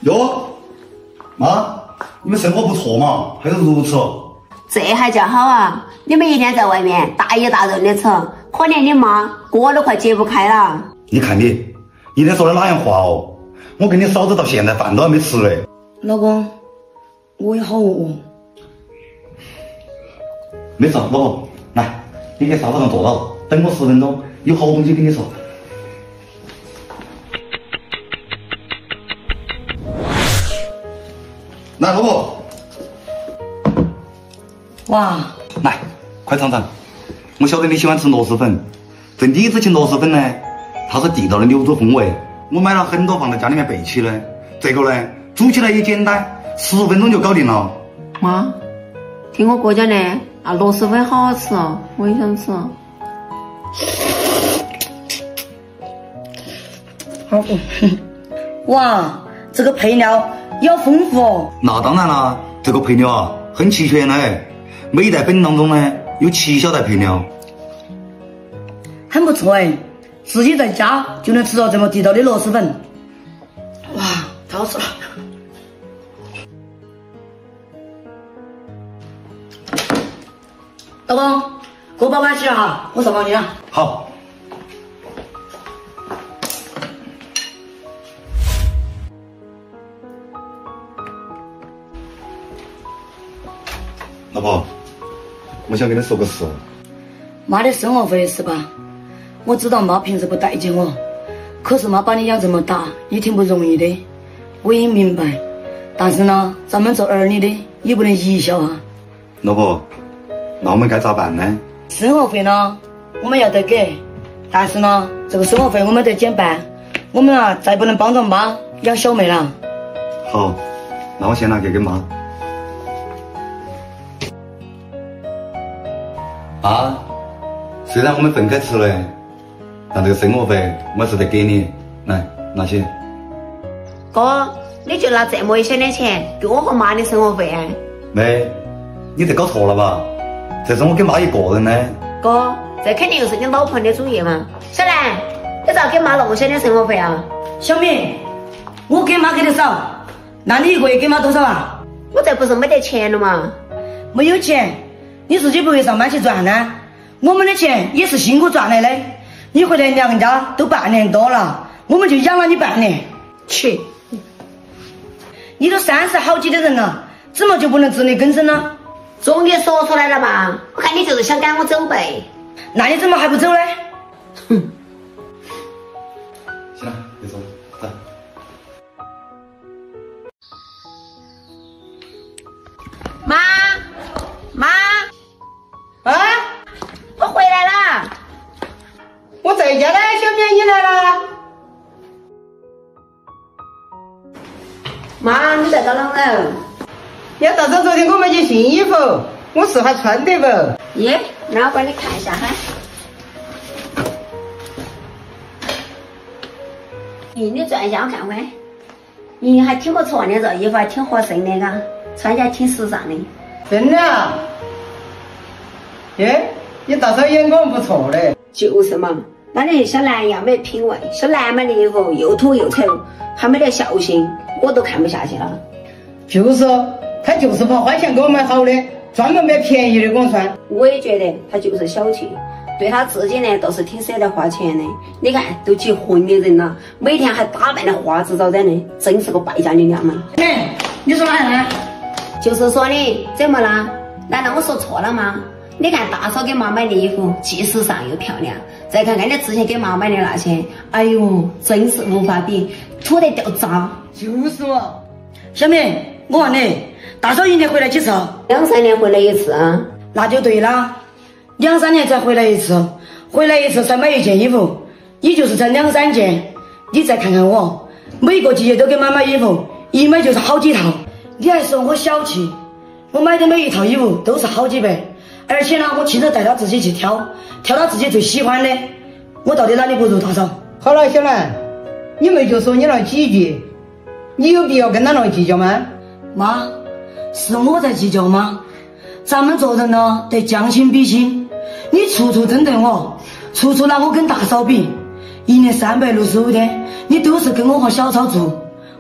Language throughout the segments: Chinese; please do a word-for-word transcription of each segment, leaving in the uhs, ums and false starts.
哟，妈，你们生活不错嘛，还是如此。 这还叫好啊！你们一天在外面大鱼大肉的吃，可怜你妈锅都快揭不开了。 你看你，一天说的哪样话哦？我跟你嫂子到现在饭都还没吃嘞。 老公，我也好饿。 没事，老婆，来，你给沙发上坐到，等我十分钟，有好东西跟你说。来，老婆。 哇， 来，快尝尝。我晓得你喜欢吃螺蛳粉，这李子芹螺蛳粉呢，它是地道的柳州风味。我买了很多放在家里面备起的。这个呢，煮起来也简单，十分钟就搞定了。 妈，听我哥讲的，啊，螺蛳粉好好吃哦，我也想吃。 好饿。哇，这个配料也好丰富哦。 那当然啦，这个配料啊，很齐全的。每一袋粉当中呢，有七小袋配料， 很不错哎，自己在家就能吃到这么地道的螺蛳粉，哇，太好吃了！老公，给我把碗洗了哈，我上房间了。 好。老婆，我想跟你说个事。 妈的生活费是吧？我知道妈平时不待见我，可是妈把你养这么大也挺不容易的，我也明白。但是呢，咱们做儿女的也不能一笑啊。 老婆，那我们该咋办呢？ 生活费呢，我们要得给，但是呢，这个生活费我们得减半。我们啊，再不能帮着妈养小妹了。 好，那我先拿去给妈。妈，虽然我们分开吃了，但这个生活费我还是得给你。来，拿去。 哥，你就拿这么一些的钱给我和妈的生活费啊？ 妹，你这搞错了吧？这是我给妈一个人的。 哥，这肯定又是你老婆的主意嘛。小兰，你咋给妈那么些的生活费啊？ 小敏，我给妈给的少，那你一个月给妈多少啊？ 我这不是没得钱了吗？ 没有钱，你自己不会上班去赚呢？我们的钱也是辛苦赚来的。你回来娘家都半年多了，我们就养了你半年。去，你都三十好几的人了，怎么就不能自力更生呢？ 终于说出来了嘛！我看你就是想赶我走呗。 那你怎么还不走呢？哼。 行了，别走了，走。 妈，妈， 啊， 我回来了。 我在家呢，小敏你来了。 妈，你在搞啷个？ 要照着昨天我买件新衣服，我试下穿得不？ 耶，那我帮你看一下哈。咦，你转一下我看看。咦，还挺不错的，这衣服还挺合身的，嘎，穿起来挺时尚的。 真的啊？耶，你大嫂眼光不错嘞。 就是嘛，那你小兰一样没品味，小兰买的衣服又土又丑，还没得孝心，我都看不下去了。 就是，他就是怕花钱给我买好的，专门买便宜的给我穿。 我也觉得他就是小气，对他自己呢倒是挺舍得花钱的。你看，都结婚的人了，每天还打扮的花枝招展的，真是个败家娘娘们。 哎，你说哪样呢？ 就是说你怎么啦？难道我说错了吗？你看大嫂给妈买的衣服既时尚又漂亮，再看看你之前给妈买的那些，哎呦，真是无法比，土得掉渣。 就是嘛。 小敏，我问你，大嫂一年回来几次？ 两三年回来一次啊？ 那就对了，两三年才回来一次，回来一次才买一件衣服，也就是才两三件。你再看看我，每个季节都给妈买衣服，一买就是好几套。你还说我小气？我买的每一套衣服都是好几百，而且呢，我亲自带她自己去挑，挑她自己最喜欢的。我到底哪里不如大嫂？ 好了，小兰，你们就说你那几句，你有必要跟他那计较吗？ 妈，是我在计较吗？咱们做人呢，得将心比心。你处处针对我，处处拿我跟大嫂比，一年三百六十五天，你都是跟我和小超住。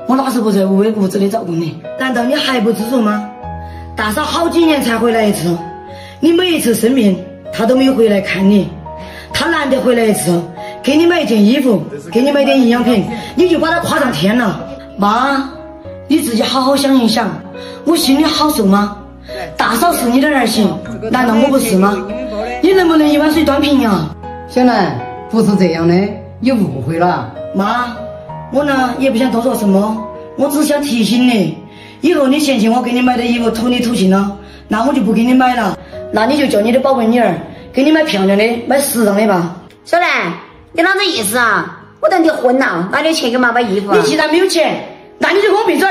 我哪是不在无微不至的照顾你？难道你还不知足吗？大嫂好几年才回来一次，你每一次生病，她都没有回来看你。她难得回来一次，给你买一件衣服，给你买点营养品，你就把她夸上天了。妈，你自己好好想一想，我心里好受吗？大嫂是你的儿媳，难道我不是吗？你能不能一碗水端平呀？ 小兰，不是这样的，你误会了。 妈，我呢也不想多说什么，我只想提醒你，以后你嫌弃我给你买的衣服土里土气了，那我就不给你买了，那你就叫你的宝贝女儿给你买漂亮的，买时尚的吧。 小兰，你啷子意思啊？我等结婚了，哪里有钱给妈买衣服啊？ 你既然没有钱，那你就给我闭嘴。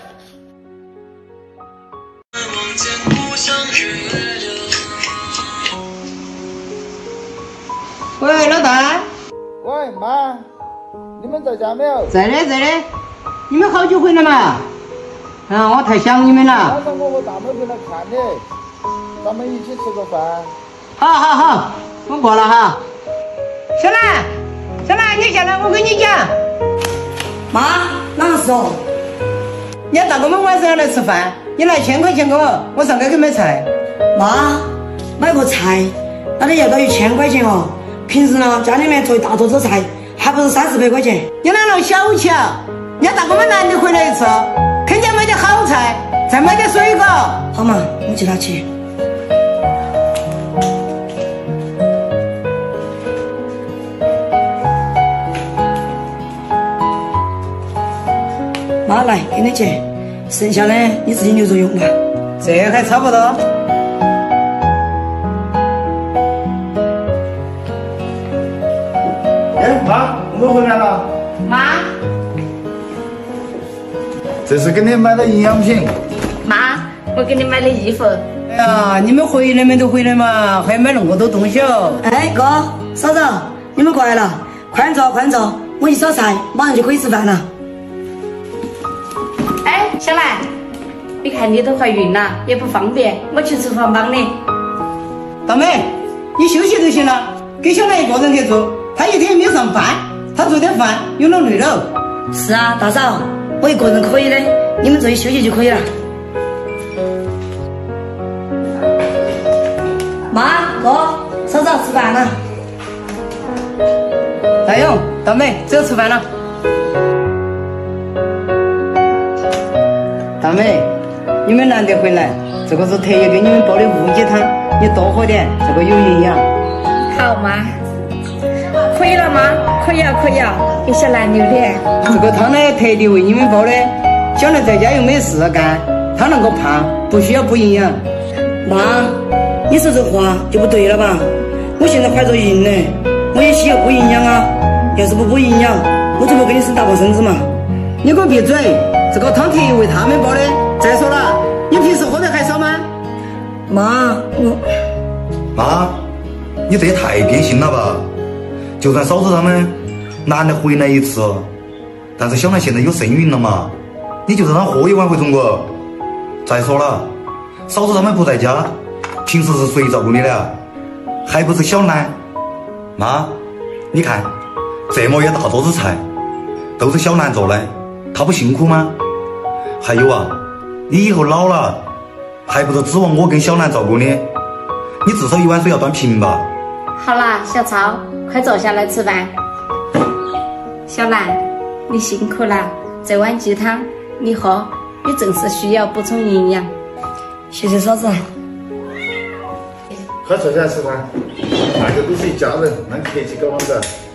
喂，老大。 喂，妈，你们在家没有？ 在的，在的。你们好久回来嘛？啊，我太想你们了。 晚上我和大妹回来看你，咱们一起吃个饭。 好好好，我过了哈。小兰，小兰，你下来，我跟你讲。 妈，哪个事哦？ 你大哥们晚上要来吃饭，你拿一千块钱给我，我上街去买菜。 妈，买个菜，那得要到一千块钱哦。平时呢，家里面做一大桌子菜，还不是三四百块钱。 你那弄小瞧，人家大哥们难得回来一次，肯定买点好菜，再买点水果。 好嘛，我接他去。妈，来给你钱，剩下的你自己留着用吧。 这还差不多。 哎，妈，我回来了。 妈， 这是给你买的营养品。 妈，我给你买的衣服。 哎呀，你们回来没都回来嘛，还买那么多东西哦。 哎，哥，嫂子，你们过来了，快点坐，快点坐，我一烧菜，马上就可以吃饭了。 哎，小兰，你看你都怀孕了，也不方便，我去厨房帮你。 大妹，你休息就行了，给小兰一个人去做，她一天没上班，她做点饭有点累了。 是啊，大嫂，我一个人可以的，你们自己休息就可以了。妈，哥，嫂子吃饭了。 大勇，大妹，走吃饭了。大妹，你们难得回来，这个是特意给你们煲的乌鸡汤，你多喝点，这个有营养。 好妈，可以了吗？可以啊，可以啊，给小兰留点。 这个汤呢，特地为你们煲的，小兰在家又没事干，她能够胖，不需要补营养。 妈，你说这话就不对了吧？我现在怀着孕呢，我也需要补营养啊。要是不补营养，我就不给你生大胖身子嘛。 你给我闭嘴！这个汤特意为他们煲的。再说了，你平时喝的还少吗？ 妈，我妈，你这也太变心了吧！就算嫂子他们难得回来一次，但是小兰现在有身孕了嘛，你就让她喝一碗回中国。再说了，嫂子他们不在家，平时是谁照顾你的？还不是小兰？妈，你看这么一大桌子菜，都是小兰做的，她不辛苦吗？还有啊，你以后老了，还不是指望我跟小兰照顾你？你至少一碗水要端平吧？ 好啦，小超，快坐下来吃饭。小兰，你辛苦了，这碗鸡汤你喝，你正是需要补充营养。 谢谢嫂子。 快坐下来吃饭，大家都是一家人，蛮客气，搞嘛子。